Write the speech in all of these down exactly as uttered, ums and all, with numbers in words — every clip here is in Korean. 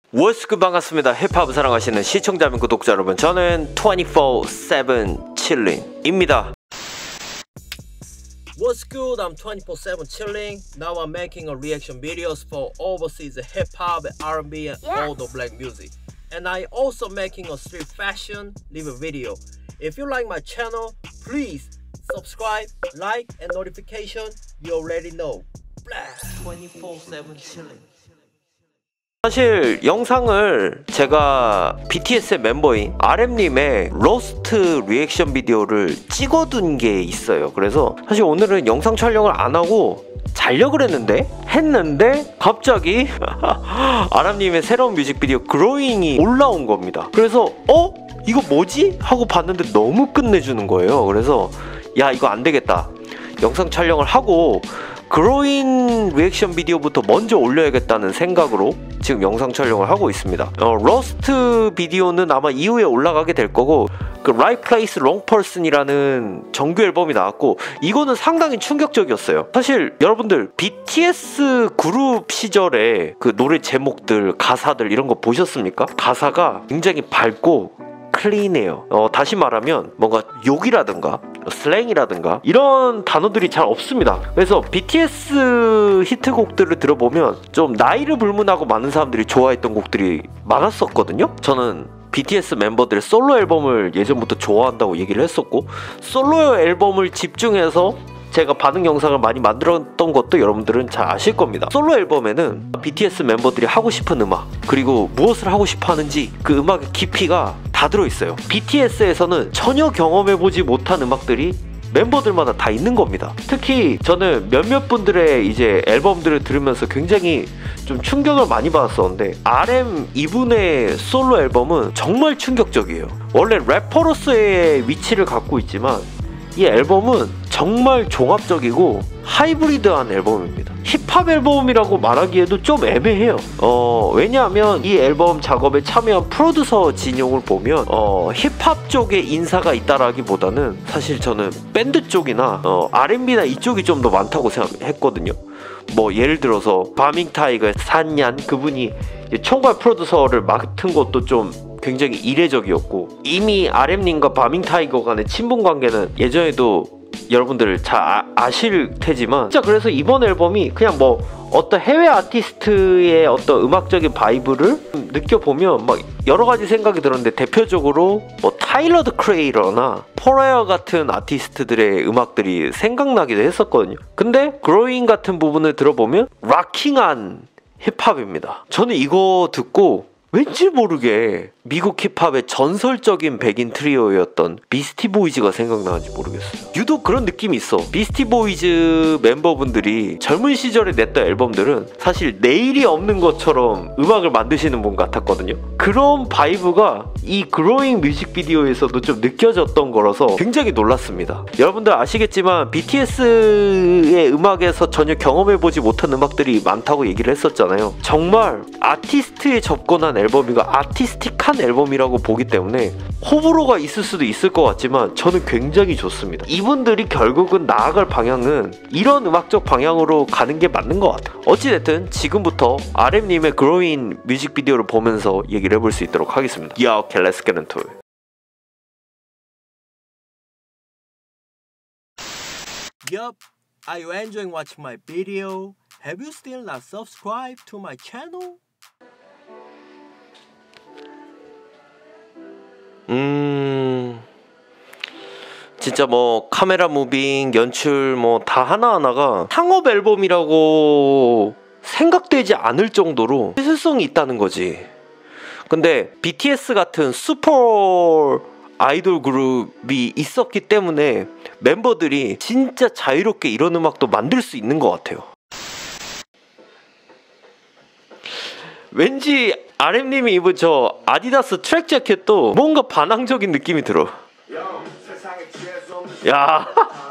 What's good, 반갑습니다. 힙합을 사랑하시는 시청자 및 구독자 여러분, 저는 twenty-four seven chilling입니다. What's good? I'm twenty-four seven chilling. Now I'm making a reaction videos for overseas hip hop, R and B, and yes. all the black music. And I also making a street fashion live video. If you like my channel, please subscribe, like, and notification. You already know. twenty-four seven chilling. 사실 영상을 제가 비티에스의 멤버인 알엠님의 로스트 리액션 비디오를 찍어둔 게 있어요. 그래서 사실 오늘은 영상 촬영을 안 하고 자려고 했는데 했는데 갑자기 알엠님의 새로운 뮤직비디오 그로잉이 올라온 겁니다. 그래서 어? 이거 뭐지? 하고 봤는데 너무 끝내주는 거예요. 그래서 야, 이거 안 되겠다. 영상 촬영을 하고 그로잉 리액션 비디오부터 먼저 올려야겠다는 생각으로 지금 영상 촬영을 하고 있습니다. 어, 로스트 비디오는 아마 이후에 올라가게 될 거고, 그 Right Place Wrong Person이라는 정규 앨범이 나왔고, 이거는 상당히 충격적이었어요. 사실 여러분들 비티에스 그룹 시절에 그 노래 제목들, 가사들 이런 거 보셨습니까? 가사가 굉장히 밝고 클린해요. 어, 다시 말하면 뭔가 욕이라든가 슬랭이라든가 이런 단어들이 잘 없습니다. 그래서 비티에스 히트곡들을 들어보면 좀 나이를 불문하고 많은 사람들이 좋아했던 곡들이 많았었거든요. 저는 비티에스 멤버들의 솔로 앨범을 예전부터 좋아한다고 얘기를 했었고, 솔로 앨범을 집중해서 제가 반응 영상을 많이 만들었던 것도 여러분들은 잘 아실 겁니다. 솔로 앨범에는 비티에스 멤버들이 하고 싶은 음악, 그리고 무엇을 하고 싶어 하는지 그 음악의 깊이가 다 들어있어요. 비티에스에서는 전혀 경험해보지 못한 음악들이 멤버들마다 다 있는 겁니다. 특히 저는 몇몇 분들의 이제 앨범들을 들으면서 굉장히 좀 충격을 많이 받았었는데, 알엠 이분의 솔로 앨범은 정말 충격적이에요. 원래 래퍼로서의 위치를 갖고 있지만 이 앨범은 정말 종합적이고 하이브리드한 앨범입니다. 힙합 앨범이라고 말하기에도 좀 애매해요. 어, 왜냐하면 이 앨범 작업에 참여한 프로듀서 진용을 보면 어, 힙합 쪽에 인사가 있다라기보다는 사실 저는 밴드 쪽이나 어, 알앤비나 이쪽이 좀 더 많다고 생각했거든요. 뭐 예를 들어서 바밍 타이거의 산얀, 그분이 총괄 프로듀서를 맡은 것도 좀 굉장히 이례적이었고, 이미 알엠님과 바밍 타이거 간의 친분 관계는 예전에도 여러분들 잘 아, 아실 테지만, 진짜 그래서 이번 앨범이 그냥 뭐 어떤 해외 아티스트의 어떤 음악적인 바이브를 느껴보면 막 여러 가지 생각이 들었는데, 대표적으로 뭐 타일러 더 크리에이터나 포레어 같은 아티스트들의 음악들이 생각나기도 했었거든요. 근데 그로잉 같은 부분을 들어보면 락킹한 힙합입니다. 저는 이거 듣고 왠지 모르게 미국 힙합의 전설적인 백인 트리오였던 비스티 보이즈가 생각나는지 모르겠어요. 유독 그런 느낌이 있어. 비스티 보이즈 멤버분들이 젊은 시절에 냈던 앨범들은 사실 내일이 없는 것처럼 음악을 만드시는 분 같았거든요. 그런 바이브가 이 그로잉 뮤직비디오에서도 좀 느껴졌던 거라서 굉장히 놀랐습니다. 여러분들 아시겠지만 비티에스의 음악에서 전혀 경험해보지 못한 음악들이 많다고 얘기를 했었잖아요. 정말 아티스트에 접근한 앨범이고 아티스틱한 앨범이라고 보기 때문에 호불호가 있을 수도 있을 것 같지만 저는 굉장히 좋습니다. 이분들이 결국은 나아갈 방향은 이런 음악적 방향으로 가는 게 맞는 것 같아요. 어찌됐든 지금부터 알엠님의 그로잉 뮤직비디오를 보면서 얘기를 해볼 수 있도록 하겠습니다. Yeah, okay, let's get into it. Yup, are you enjoying watching my video? Have you still not subscribed to my channel? 음... 진짜 뭐 카메라 무빙, 연출 뭐 다 하나하나가 상업 앨범이라고 생각되지 않을 정도로 실성이 있다는 거지. 근데 비티에스 같은 슈퍼 아이돌 그룹이 있었기 때문에 멤버들이 진짜 자유롭게 이런 음악도 만들 수 있는 것 같아요. 왠지 알엠님이 입은 저 아디다스 트랙 재킷도 뭔가 반항적인 느낌이 들어. 야,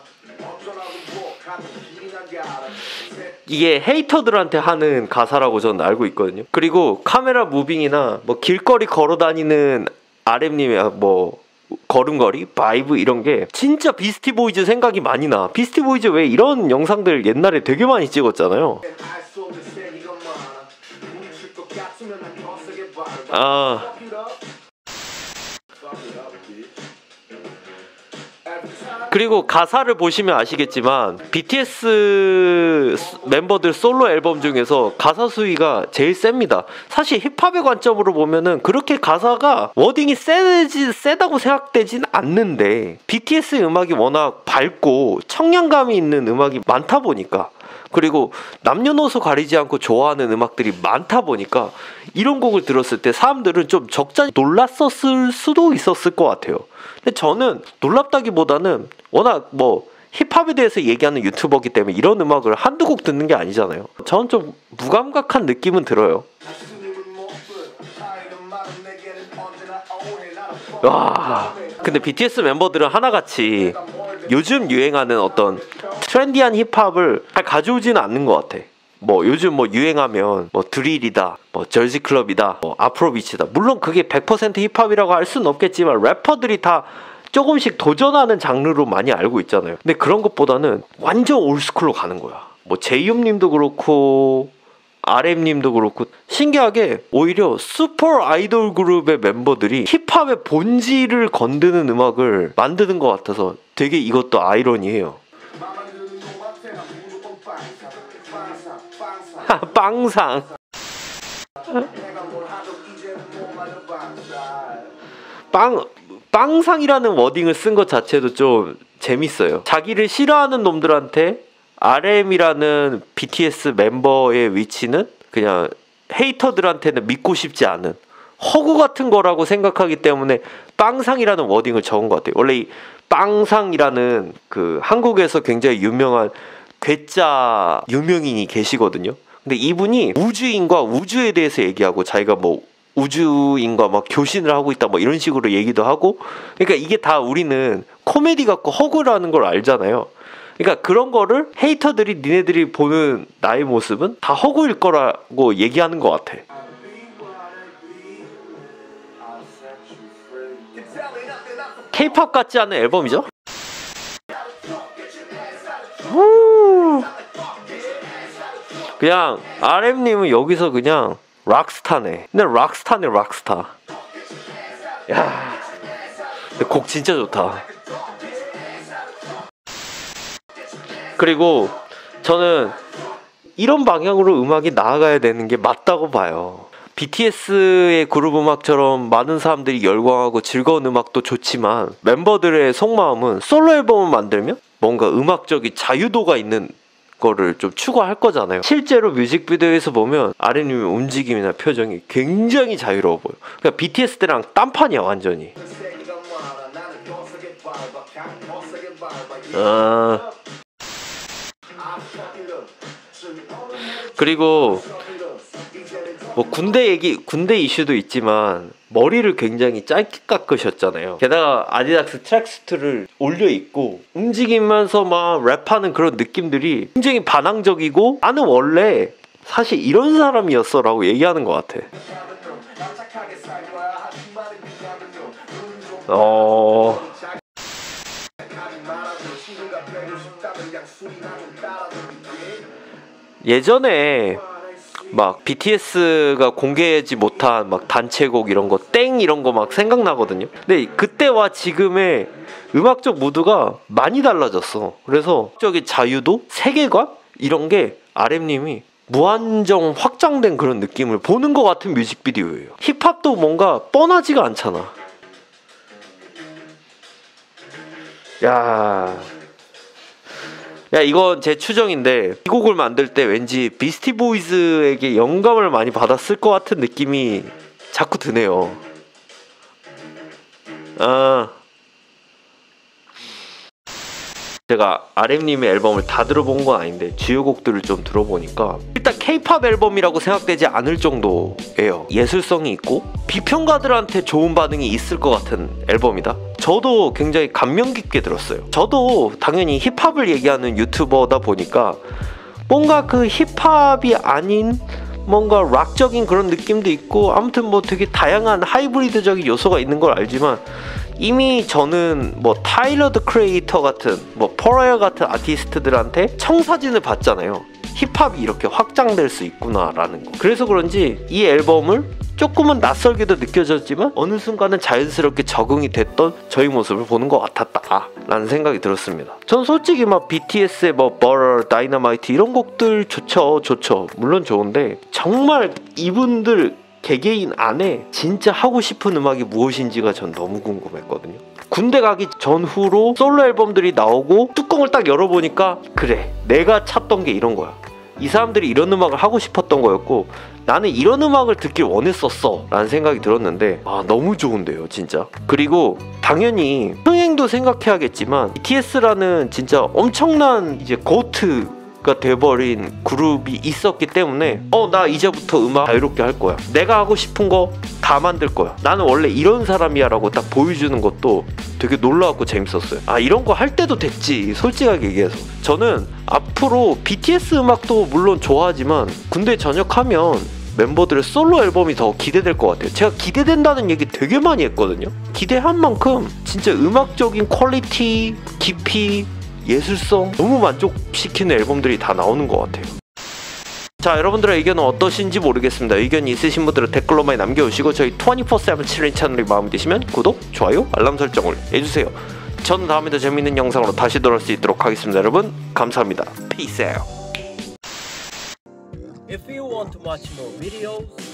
이게 헤이터들한테 하는 가사라고 저는 알고 있거든요. 그리고 카메라 무빙이나 뭐 길거리 걸어다니는 알엠님의 뭐 걸음걸이, 바이브 이런 게 진짜 비스티 보이즈 생각이 많이 나. 비스티 보이즈 왜 이런 영상들 옛날에 되게 많이 찍었잖아요. 아 그리고 가사를 보시면 아시겠지만 비티에스 멤버들 솔로 앨범 중에서 가사 수위가 제일 셉니다. 사실 힙합의 관점으로 보면은 그렇게 가사가 워딩이 세지, 세다고 생각되진 않는데 비티에스의 음악이 워낙 밝고 청량감이 있는 음악이 많다 보니까, 그리고 남녀노소 가리지 않고 좋아하는 음악들이 많다 보니까 이런 곡을 들었을 때 사람들은 좀 적잖이 놀랐었을 수도 있었을 것 같아요. 근데 저는 놀랍다기보다는 워낙 뭐 힙합에 대해서 얘기하는 유튜버이기 때문에 이런 음악을 한두 곡 듣는 게 아니잖아요. 저는 좀 무감각한 느낌은 들어요. 와, 근데 비티에스 멤버들은 하나같이 요즘 유행하는 어떤 트렌디한 힙합을 잘 가져오지는 않는 것 같아. 뭐 요즘 뭐 유행하면 뭐 드릴이다, 뭐 저지클럽이다, 뭐 아프로비치다. 물론 그게 백 퍼센트 힙합이라고 할 수는 없겠지만 래퍼들이 다 조금씩 도전하는 장르로 많이 알고 있잖아요. 근데 그런 것보다는 완전 올스쿨로 가는 거야. 뭐 제이홉님도 그렇고 알엠님도 그렇고 신기하게 오히려 슈퍼 아이돌 그룹의 멤버들이 힙합의 본질을 건드는 음악을 만드는 것 같아서 되게 이것도 아이러니해요. 빵상. 빵 빵상이라는 워딩을 쓴 것 자체도 좀 재밌어요. 자기를 싫어하는 놈들한테 알엠이라는 비티에스 멤버의 위치는 그냥 헤이터들한테는 믿고 싶지 않은 허구 같은 거라고 생각하기 때문에 빵상이라는 워딩을 적은 것 같아요. 원래 이 빵상이라는 그 한국에서 굉장히 유명한 괴짜 유명인이 계시거든요. 근데 이분이 우주인과 우주에 대해서 얘기하고 자기가 뭐 우주인과 막 교신을 하고 있다 뭐 이런 식으로 얘기도 하고, 그러니까 이게 다 우리는 코미디 같고 허구라는 걸 알잖아요. 그러니까 그런 거를 헤이터들이 니네들이 보는 나의 모습은 다 허구일 거라고 얘기하는 것 같아. 케이팝 같지 않은 앨범이죠? 우 그냥 알엠님은 여기서 그냥 락스타네. 근데 락스타네 락스타. 야, 곡 진짜 좋다. 그리고 저는 이런 방향으로 음악이 나아가야 되는 게 맞다고 봐요. 비티에스의 그룹 음악처럼 많은 사람들이 열광하고 즐거운 음악도 좋지만 멤버들의 속마음은 솔로 앨범을 만들면 뭔가 음악적인 자유도가 있는 거를 좀 추구할 거잖아요. 실제로 뮤직비디오에서 보면 알엠님의 움직임이나 표정이 굉장히 자유로워 보여. 그러니까 비티에스 때랑 딴판이야 완전히. 아... 그리고 뭐 군대 얘기, 군대 이슈도 있지만 머리를 굉장히 짧게 깎으셨잖아요. 게다가 아디다스 트랙수트를 올려 입고 움직이면서 막 랩하는 그런 느낌들이 굉장히 반항적이고 나는 원래 사실 이런 사람이었어 라고 얘기하는 것 같아. 어... 예전에 막 비티에스가 공개하지 못한 막 단체곡 이런 거 땡 이런 거 막 생각나거든요. 근데 그때와 지금의 음악적 무드가 많이 달라졌어. 그래서 음악적인 자유도, 세계관 이런 게 알엠님이 무한정 확장된 그런 느낌을 보는 것 같은 뮤직비디오예요. 힙합도 뭔가 뻔하지가 않잖아. 야... 야 이건 제 추정인데 이 곡을 만들 때 왠지 비스티 보이즈에게 영감을 많이 받았을 것 같은 느낌이 자꾸 드네요. 아, 제가 알엠님의 앨범을 다 들어본 건 아닌데 주요 곡들을 좀 들어보니까 일단 케이팝 앨범이라고 생각되지 않을 정도예요. 예술성이 있고 비평가들한테 좋은 반응이 있을 것 같은 앨범이다. 저도 굉장히 감명 깊게 들었어요. 저도 당연히 힙합을 얘기하는 유튜버다 보니까 뭔가 그 힙합이 아닌 뭔가 락적인 그런 느낌도 있고 아무튼 뭐 되게 다양한 하이브리드적인 요소가 있는 걸 알지만 이미 저는 뭐 타일러 더 크리에이터 같은 뭐 퍼레어 같은 아티스트들한테 청사진을 봤잖아요. 힙합이 이렇게 확장될 수 있구나 라는 거. 그래서 그런지 이 앨범을 조금은 낯설게도 느껴졌지만 어느 순간은 자연스럽게 적응이 됐던 저희 모습을 보는 것 같았다 라는 생각이 들었습니다. 전 솔직히 막 비티에스의 뭐 Butter, Dynamite 이런 곡들 좋죠 좋죠 물론 좋은데 정말 이분들 개개인 안에 진짜 하고 싶은 음악이 무엇인지가 전 너무 궁금했거든요. 군대 가기 전후로 솔로 앨범들이 나오고 뚜껑을 딱 열어보니까 그래 내가 찾던 게 이런 거야. 이 사람들이 이런 음악을 하고 싶었던 거였고 나는 이런 음악을 듣길 원했었어 라는 생각이 들었는데 아 너무 좋은데요 진짜. 그리고 당연히 흥행도 생각해야겠지만 비티에스라는 진짜 엄청난 이제 고트가 돼버린 그룹이 있었기 때문에 어 나 이제부터 음악 자유롭게 할 거야. 내가 하고 싶은 거 다 만들 거야. 나는 원래 이런 사람이야 라고 딱 보여주는 것도 되게 놀라웠고 재밌었어요. 아 이런 거 할 때도 됐지 솔직하게 얘기해서. 저는 앞으로 비티에스 음악도 물론 좋아하지만 군대 전역하면 멤버들의 솔로 앨범이 더 기대될 것 같아요. 제가 기대된다는 얘기 되게 많이 했거든요. 기대한 만큼 진짜 음악적인 퀄리티, 깊이, 예술성 너무 만족시키는 앨범들이 다 나오는 것 같아요. 자 여러분들의 의견은 어떠신지 모르겠습니다. 의견이 있으신 분들은 댓글로 많이 남겨주시고 저희 이십사 세븐 칠인 채널이 마음에 드시면 구독, 좋아요, 알람 설정을 해주세요. 저는 다음에 더 재밌는 영상으로 다시 돌아올 수 있도록 하겠습니다. 여러분 감사합니다. Peace out. If you want to watch more videos,